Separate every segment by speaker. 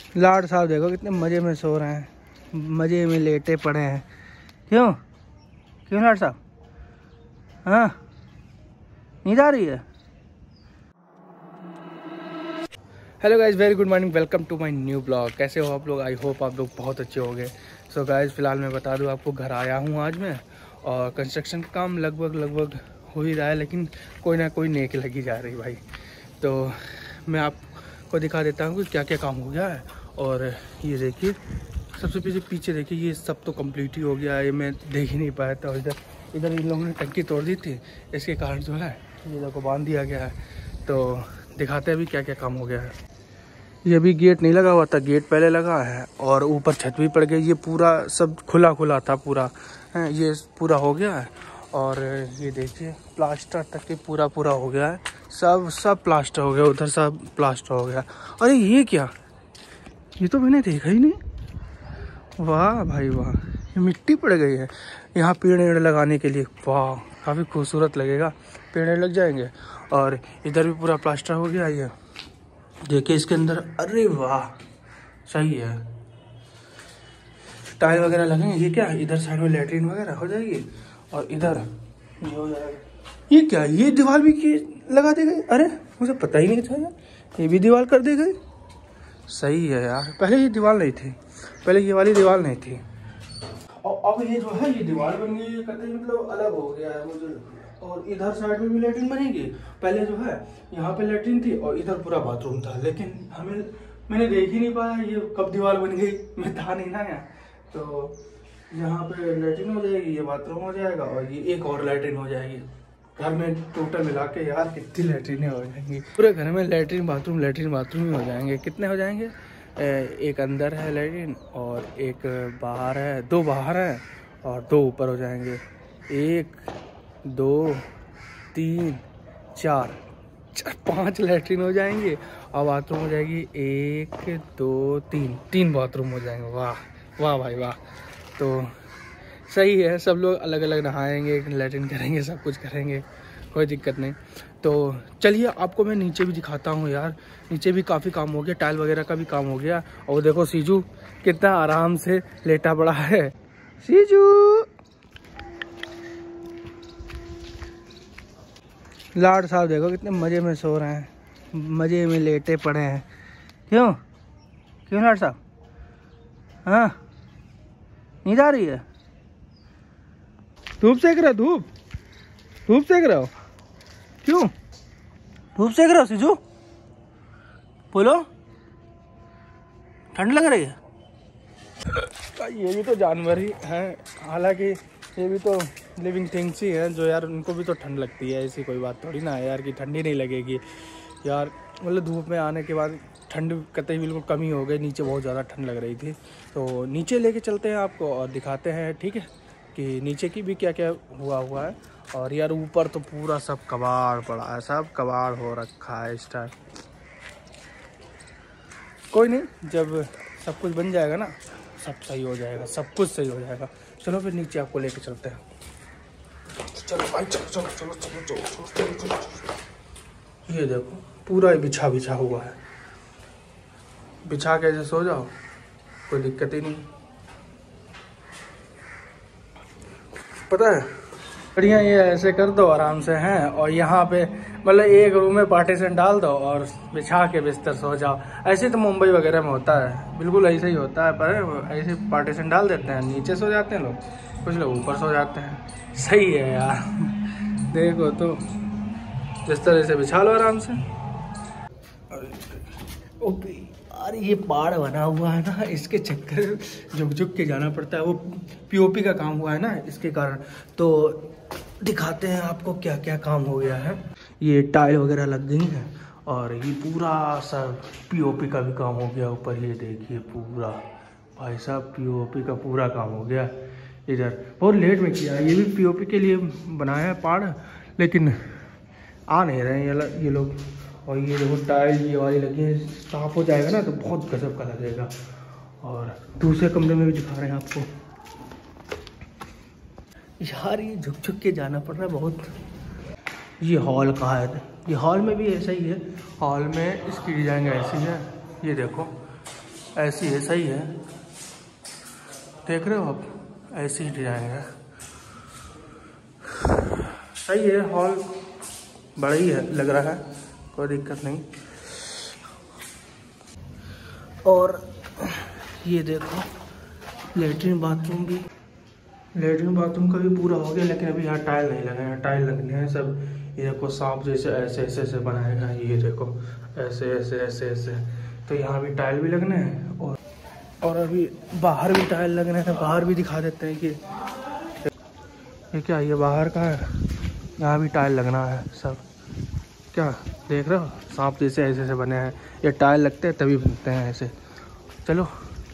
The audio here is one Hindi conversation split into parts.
Speaker 1: लाड साहब देखो कितने मज़े में सो रहे हैं, मज़े में लेटे पड़े हैं। क्यों क्यों लाड साहब? हाँ, नींद आ रही है? Hello guys, very good morning, welcome to my new blog. कैसे हो आप लोग? आई होप आप लोग बहुत अच्छे हो गए। सो गाइज, फिलहाल मैं बता दूं आपको, घर आया हूं आज मैं, और कंस्ट्रक्शन का काम लगभग हो ही रहा है, लेकिन कोई ना कोई नेक लगी जा रही भाई। तो मैं आपको दिखा देता हूं कि क्या क्या काम हो गया है। और ये देखिए, सबसे पीछे देखिए, ये सब तो कम्प्लीट ही हो गया है। ये मैं देख ही नहीं पाया था। इधर इन लोगों ने टंकी तोड़ दी थी, इसके कारण जो है ये लोग को बांध दिया गया है। तो दिखाते हैं अभी क्या क्या काम हो गया है। ये अभी गेट नहीं लगा हुआ था, गेट पहले लगा है, और ऊपर छत भी पड़ गई। ये पूरा सब खुला था पूरा, ये पूरा हो गया है। और ये देखिए, प्लास्टर तक पूरा हो गया है। सब प्लास्टर हो गया, उधर सब प्लास्टर हो गया। अरे ये क्या, ये तो मैंने देखा ही नहीं। वाह भाई वाह, ये मिट्टी पड़ गई है यहाँ पेड़ लगाने के लिए। वाह, काफ़ी खूबसूरत लगेगा, पेड़ लग जाएंगे। और इधर भी पूरा प्लास्टर हो गया। ये देखिए इसके अंदर, अरे वाह सही है, टाइल वगैरह लगेंगे। ये क्या, इधर साइड में लेटरिन वगैरह हो जाएगी, और इधर ये हो जाएगा। ये क्या, ये दीवार भी लगा दी गई? अरे मुझे पता ही नहीं था यार, ये भी दीवार कर दी गई। सही है यार, पहले ये दीवार नहीं थी, पहले ये वाली दीवार नहीं थी, और अब ये जो है ये दीवार बन गई है। कहते मतलब अलग हो गया है मुझे। और इधर साइड में भी लेटरिन बनेगी। पहले जो है यहाँ पे लेटरिन थी और इधर पूरा बाथरूम था, लेकिन मैंने देख ही नहीं पाया ये कब दीवार बन गई, मैं था नहीं ना यहाँ। तो यहाँ पे लेटरिन हो जाएगी, ये बाथरूम हो जाएगा, और ये एक और लेटरिन हो जाएगी। घर में टोटल मिला के यार कितनी लेटरिनें हो जाएंगी, पूरे घर में लेटरिन बाथरूम ही हो जाएंगे। कितने हो जाएंगे? एक अंदर है लेटरिन, और एक बाहर है, दो बाहर है, और दो ऊपर हो जाएंगे। 1 2 3 4 5 लेटरिन हो जाएंगे, और बाथरूम हो जाएगी 1 2 3 बाथरूम हो जाएंगे। वाह वाह भाई वाह। तो सही है, सब लोग अलग अलग नहाएंगे, लेटरिन करेंगे, सब कुछ करेंगे, कोई दिक्कत नहीं। तो चलिए आपको मैं नीचे भी दिखाता हूँ यार। नीचे भी काफ़ी काम हो गया, टाइल वगैरह का भी काम हो गया। और देखो सीजू कितना आराम से लेटा पड़ा है। सीजू, लाड साहब देखो कितने मज़े में सो रहे हैं, मज़े में लेटे पड़े हैं। क्यों क्यों लाड साहब? हाँ, नींद आ रही है? धूप सेक रहे हो? धूप सेक रहे हो? क्यों धूप सेक रहे हो सीजू? बोलो, ठंड लग रही है? ये भी तो जानवर ही हैं, हालांकि ये भी तो लिविंग थिंग्स ही हैं, जो यार उनको भी तो ठंड लगती है। ऐसी कोई बात थोड़ी ना है यार कि ठंडी नहीं लगेगी यार। मतलब धूप में आने के बाद ठंड कतई बिल्कुल कमी हो गई, नीचे बहुत ज़्यादा ठंड लग रही थी। तो नीचे लेके चलते हैं आपको और दिखाते हैं, ठीक है, कि नीचे की भी क्या क्या हुआ है। और यार ऊपर तो पूरा सब कबाड़ पड़ा है, सब कबाड़ हो रखा है इस टाइम। कोई नहीं, जब सब कुछ बन जाएगा ना, सब सही हो जाएगा, सब कुछ सही हो जाएगा। चलो फिर नीचे आपको लेके चलते हैं। चलो भाई, चलो। ये देखो पूरा बिछा हुआ है, बिछा के ऐसे सो जाओ, कोई दिक्कत ही नहीं। पता है, बढ़िया, ये ऐसे कर दो आराम से हैं, और यहाँ पे मतलब एक रूम में पार्टीशन डाल दो और बिछा के बिस्तर सो जाओ। ऐसे तो मुंबई वगैरह में होता है, बिल्कुल ऐसे ही होता है, पर ऐसे पार्टीशन डाल देते हैं, नीचे सो जाते हैं लोग, कुछ लोग ऊपर सो जाते हैं। सही है यार, देखो तो बिस्तर ऐसे बिछा लो आराम से। ओके, अरे ये पहाड़ बना हुआ है ना, इसके चक्कर झुक के जाना पड़ता है। वो पीओपी का काम हुआ है ना, इसके कारण। तो दिखाते हैं आपको क्या क्या काम हो गया है। ये टाइल वगैरह लग गई है, और ये पूरा सा पीओपी का भी काम हो गया ऊपर। ये देखिए पूरा, भाई साहब पीओपी का पूरा काम हो गया। इधर बहुत लेट में किया, ये भी पीओपी के लिए बनाया है पहाड़, लेकिन आ नहीं रहे हैं ये लोग। और ये देखो टाइल ये वाली लगी है, साफ हो जाएगा ना तो बहुत गजब का लगेगा। और दूसरे कमरे में भी दिखा रहे हैं आपको यार, ये झुक के जाना पड़ रहा है बहुत। ये हॉल का है, ये हॉल में भी ऐसा ही है। हॉल में इसकी डिजाइन ऐसी है, ये देखो ऐसी है, सही है, देख रहे हो आप, ऐसी ही डिजाइन है, सही है। हॉल बड़ा ही है, लग रहा है, कोई दिक्कत नहीं। और ये देखो लेटरिन बाथरूम भी, लेटरिन बाथरूम का भी पूरा हो गया, लेकिन अभी यहाँ टाइल नहीं लगे हैं, टाइल लगने हैं सब। ये देखो सांप जैसे ऐसे ऐसे ऐसे बनाएगा, ये देखो ऐसे ऐसे ऐसे ऐसे, तो यहाँ भी टाइल भी लगने हैं। और अभी बाहर भी टाइल लगने हैं, बाहर भी दिखा देते हैं कि ये क्या, ये बाहर का है, यहाँ भी टाइल लगना है सब। क्या देख रहे हो, सांप जैसे ऐसे ऐसे बने हैं, ये टाइल लगते हैं तभी बनते हैं ऐसे। चलो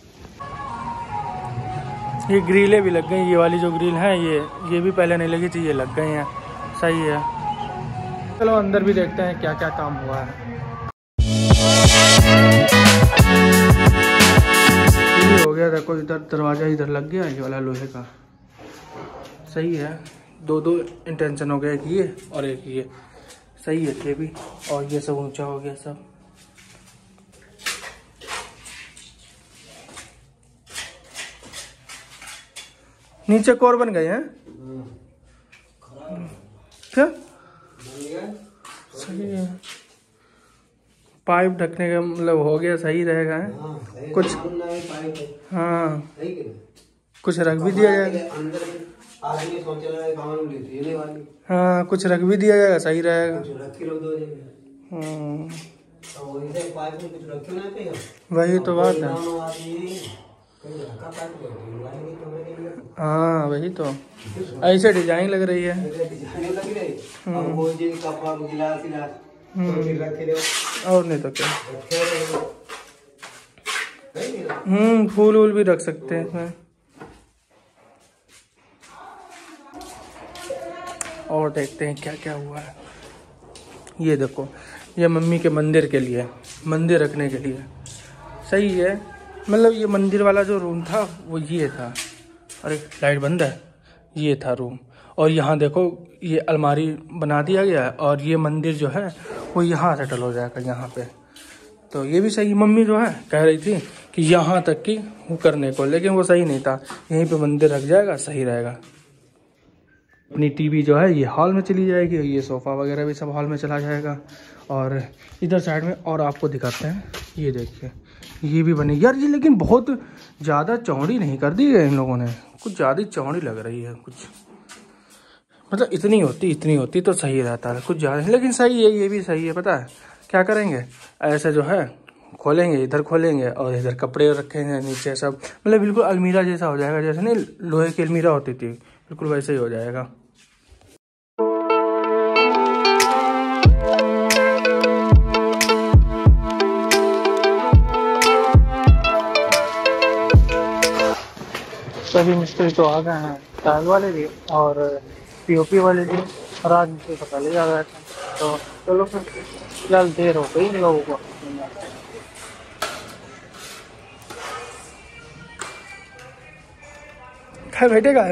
Speaker 1: ये ग्रिलें भी लग गई, ये वाली जो ग्रिल है ये भी पहले नहीं लगी थी, ये लग गई हैं, सही है। चलो अंदर भी देखते हैं क्या क्या काम हुआ है। ये हो गया, देखो इधर दरवाजा इधर लग गया, ये वाला लोहे का, सही है। दो इंटेंशन हो गया, एक ये और एक ये, सही है ये भी। और ये सब ऊंचा हो गया सब। नीचे कोर बन गए हैं क्या, सही है। पाइप ढकने का मतलब हो गया, सही रहेगा है। कुछ हाँ कुछ रख भी दिया जाएगा, हाँ कुछ रख भी दिया जाएगा, सही रहेगा। वही तो बात है, हाँ वही तो, ऐसे डिजाइन लग रही है। और नहीं तो क्या, फूल वूल भी रख सकते हैं इसमें। और देखते हैं क्या क्या हुआ है। ये देखो, ये मम्मी के मंदिर के लिए, मंदिर रखने के लिए, सही है। मतलब ये मंदिर वाला जो रूम था वो ये था, अरे लाइट बंद है, ये था रूम। और यहाँ देखो ये अलमारी बना दिया गया है, और ये मंदिर जो है वो यहाँ सेटल हो जाएगा यहाँ पे। तो ये भी सही, मम्मी जो है कह रही थी कि यहाँ तक की वो करने को, लेकिन वो सही नहीं था, यहीं पे मंदिर रख जाएगा, सही रहेगा। अपनी टीवी जो है ये हॉल में चली जाएगी, ये सोफ़ा वगैरह भी सब हॉल में चला जाएगा। और इधर साइड में और आपको दिखाते हैं, ये देखिए ये भी बनी यार, ये लेकिन बहुत ज़्यादा चौड़ी नहीं कर दी है इन लोगों ने, कुछ ज़्यादा चौड़ी लग रही है कुछ, मतलब इतनी होती तो सही रहता है, कुछ ज़्यादा। लेकिन सही है, ये भी सही है। पता है क्या करेंगे, ऐसे जो है खोलेंगे, इधर खोलेंगे और इधर कपड़े रखेंगे, नीचे सब, मतलब बिल्कुल अलमीरा जैसा हो जाएगा, जैसे नहीं लोहे की अलमीरा होती थी, बिल्कुल वैसे ही हो जाएगा। सभी मिस्त्री तो आ गए हैं, टाइल वाले भी और पीओपी वाले भी, और आज मिस्त्री तो पहले जा रहे थे। तो चलो फिर, फिलहाल देर हो गई इन लोगों को। क्या बैठेगा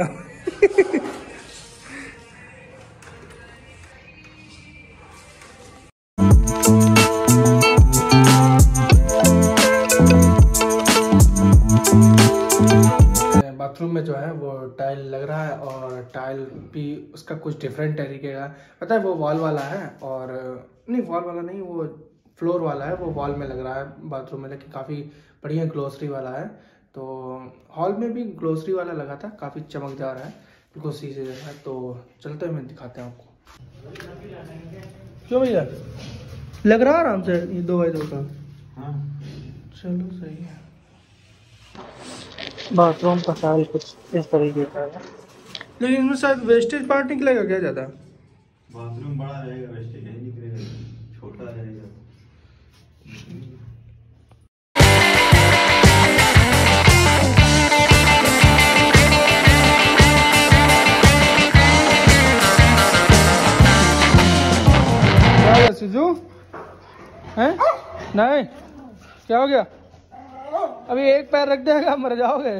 Speaker 1: बाथरूम में जो है वो टाइल लग रहा है, और टाइल भी उसका कुछ डिफरेंट तरीके का, पता है वो वॉल वाला है, और नहीं वॉल वाला नहीं, वो फ्लोर वाला है, वो वॉल में लग रहा है बाथरूम में, लेकिन काफ़ी बढ़िया ग्लोसरी वाला है। तो हॉल में भी ग्लोसरी वाला लगा था, काफ़ी चमकदार है, बिल्कुल शीशे जैसा। तो चलते हैं, मैं दिखाते हैं आपको। क्यों भैया, लग रहा है आराम से ये 2x2 का? हाँ चलो सही है। बाथरूम का स्टाइल कुछ इस तरीके का है, लेकिन इसमें शायद वेस्टेज पार्ट निकलेगा क्या ज़्यादा?
Speaker 2: बाथरूम बड़ा रहेगा, वेस्टेज नहीं निकलेगा, छोटा रहेगा।
Speaker 1: क्या सिजू हैं? नहीं क्या हो गया? अभी एक पैर रख देगा मर जाओगे।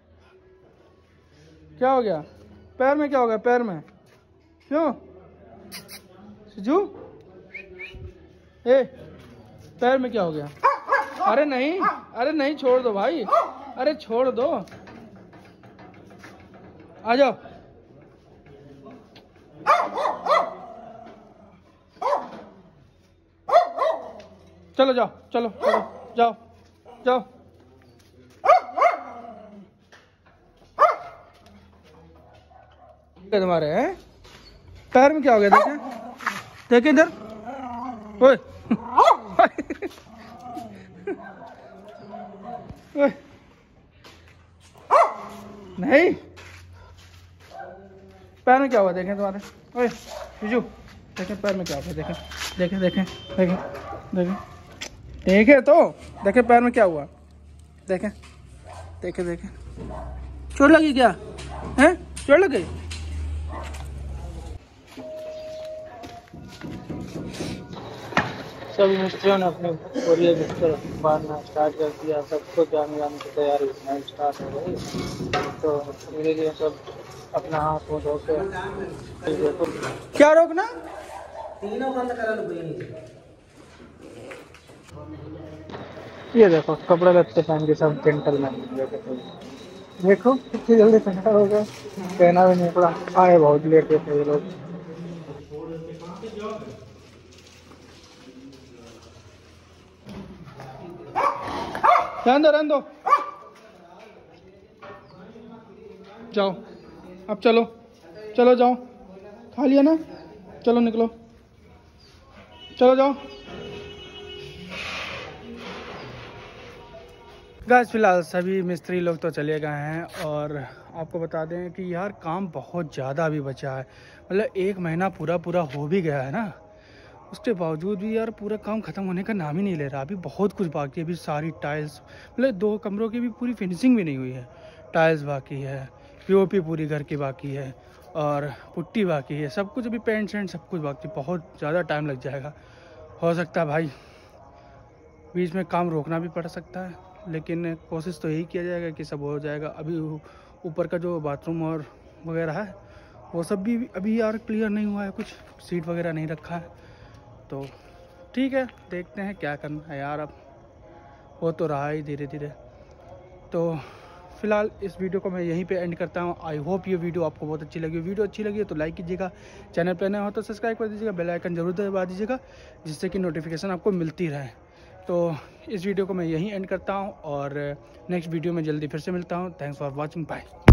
Speaker 1: क्या हो गया पैर में, क्या हो गया पैर में? क्यों सिजू, ए पैर में क्या हो गया? अरे नहीं छोड़ दो भाई, अरे छोड़ दो, आ जाओ। चलो जाओ, चलो चलो जाओ जाओ। तुम्हारे हैं पैर में क्या हो गया? देखे देखे इधर, ओए नहीं, पैर में क्या हुआ? देखें तुम्हारे, ओए बिजू, देखें पैर में क्या हुआ? देखें देखें देखें देखें देखें देखें तो देखें पैर में क्या हुआ? देखें देखें देखें, चोट लगी क्या? हैं, चोट लग गई?
Speaker 3: सभी मिस्त्रियों ने अपने बोरिया बिस्तर बांधना स्टार्ट कर दिया, सबको जाने की तैयारी स्टार्ट हो गई। तो धीरे धीरे सब अपना हाथ मुँह धो के
Speaker 1: क्या रोकना?
Speaker 3: ये देखो कपड़े लत्ते पहन के सब जेंटलमैन देखो कितनी जल्दी तैयार हो गए, पहना भी नहीं पड़ा। आए बहुत लेट थे ये लोग।
Speaker 1: रहने दो जाओ, अब चलो चलो जाओ, खा लिया ना, चलो निकलो, चलो जाओ। गाइस फिलहाल सभी मिस्त्री लोग तो चले गए हैं और आपको बता दें कि यार काम बहुत ज़्यादा अभी बचा है। मतलब 1 महीना पूरा हो भी गया है ना, उसके बावजूद भी यार पूरा काम ख़त्म होने का नाम ही नहीं ले रहा। अभी बहुत कुछ बाकी है, अभी सारी टाइल्स, मतलब 2 कमरों की भी पूरी फिनिशिंग भी नहीं हुई है। टाइल्स बाकी है, पीओपी पूरी घर की बाकी है और पुट्टी बाकी है, सब कुछ अभी पेंट शेंट सब कुछ बाकी, बहुत ज़्यादा टाइम लग जाएगा। हो सकता है भाई बीच में काम रोकना भी पड़ सकता है, लेकिन कोशिश तो यही किया जाएगा कि सब हो जाएगा। अभी ऊपर का जो बाथरूम और वगैरह है वो सब भी अभी यार क्लियर नहीं हुआ है, कुछ सीट वगैरह नहीं रखा है। तो ठीक है, देखते हैं क्या करना है यार, अब हो तो रहा है धीरे धीरे। तो फिलहाल इस वीडियो को मैं यहीं पे एंड करता हूँ। आई होप ये वीडियो आपको बहुत अच्छी लगी। वीडियो अच्छी लगी है तो लाइक कीजिएगा, चैनल पर नए हो तो सब्सक्राइब कर दीजिएगा, बेल आइकन जरूर दबा दीजिएगा जिससे कि नोटिफिकेशन आपको मिलती रहे। तो इस वीडियो को मैं यहीं एंड करता हूँ और नेक्स्ट वीडियो में जल्दी फिर से मिलता हूँ। Thanks for watching, bye.